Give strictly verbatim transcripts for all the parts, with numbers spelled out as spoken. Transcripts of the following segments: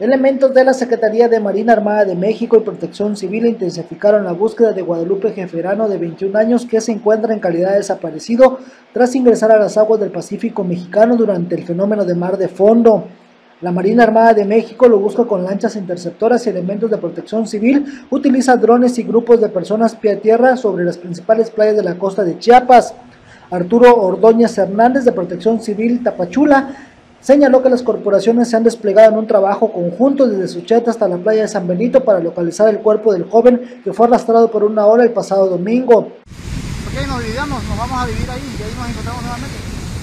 Elementos de la Secretaría de Marina Armada de México y Protección Civil intensificaron la búsqueda de Guadalupe Jeferano, de veintiún años, que se encuentra en calidad de desaparecido tras ingresar a las aguas del Pacífico mexicano durante el fenómeno de mar de fondo. La Marina Armada de México lo busca con lanchas interceptoras y elementos de protección civil, utiliza drones y grupos de personas pie a tierra sobre las principales playas de la costa de Chiapas. Arturo Ordóñez Hernández, de Protección Civil Tapachula, señaló que las corporaciones se han desplegado en un trabajo conjunto desde Sucheta hasta la playa de San Benito para localizar el cuerpo del joven que fue arrastrado por una ola el pasado domingo. Ok, nos dividamos, nos vamos a vivir ahí y ahí nos encontramos nuevamente.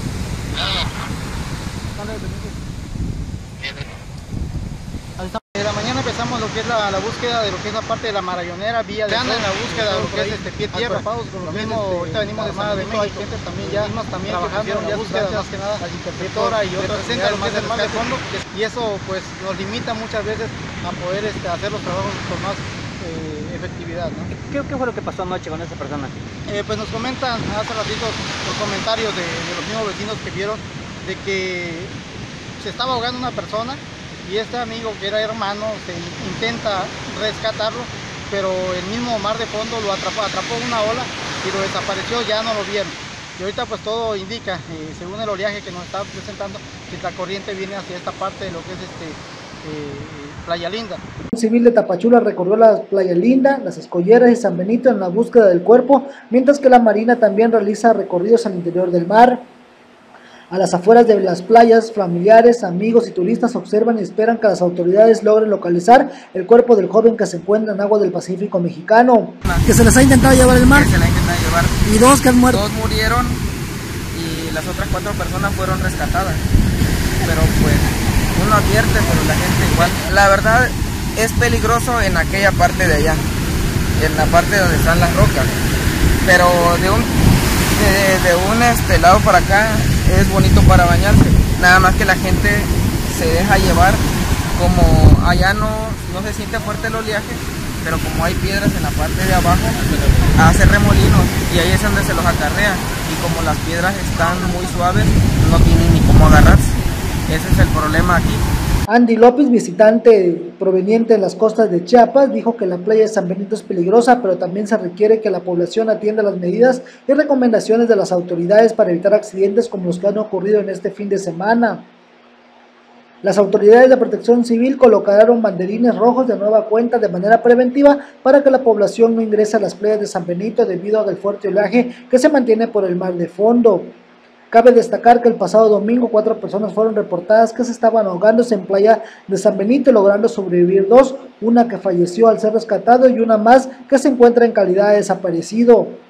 De la mañana empezamos lo que es la, la búsqueda de lo que es la parte de la marayonera, vía de anda en la búsqueda de lo que es este pie tierra. Lo mismo, ahorita venimos de Armada de México, hay gente también ya también trabajando en la búsqueda, más que nada, la interceptora y otras presenta lo más del mar de fondo, y eso pues nos limita muchas veces a poder este, hacer los trabajos con más eh, efectividad, ¿no? ¿Qué, ¿Qué fue lo que pasó anoche con esa persona? Eh, pues nos comentan hace ratito los comentarios de, de los mismos vecinos que vieron de que se estaba ahogando una persona y este amigo, que era hermano, se intenta rescatarlo, pero el mismo mar de fondo lo atrapó, atrapó una ola y lo desapareció, ya no lo vieron. Y ahorita pues todo indica, eh, según el oleaje que nos está presentando, que la corriente viene hacia esta parte de lo que es este eh, Playa Linda. Un civil de Tapachula recorrió la Playa Linda, Las Escolleras y San Benito en la búsqueda del cuerpo, mientras que la Marina también realiza recorridos al interior del mar. A las afueras de las playas, familiares, amigos y turistas observan y esperan que las autoridades logren localizar el cuerpo del joven que se encuentra en aguas del Pacífico mexicano. Que se les ha intentado llevar el mar. Que se les ha intentado llevar. Y dos que han muerto. Dos murieron y las otras cuatro personas fueron rescatadas. Pero pues uno advierte, pero la gente igual. La verdad es peligroso en aquella parte de allá, en la parte donde están las rocas. Pero de un, de, de un este lado para acá es bonito para bañarse, nada más que la gente se deja llevar, como allá no, no se siente fuerte el oleaje, pero como hay piedras en la parte de abajo, hace remolinos y ahí es donde se los acarrea, y como las piedras están muy suaves, no tienen ni cómo agarrarse. Ese es el problema aquí. Andy López, visitante proveniente de las costas de Chiapas, dijo que la playa de San Benito es peligrosa, pero también se requiere que la población atienda las medidas y recomendaciones de las autoridades para evitar accidentes como los que han ocurrido en este fin de semana. Las autoridades de Protección Civil colocaron banderines rojos de nueva cuenta de manera preventiva para que la población no ingrese a las playas de San Benito debido al fuerte oleaje que se mantiene por el mar de fondo. Cabe destacar que el pasado domingo cuatro personas fueron reportadas que se estaban ahogándose en playa de San Benito, logrando sobrevivir dos, una que falleció al ser rescatado y una más que se encuentra en calidad de desaparecido.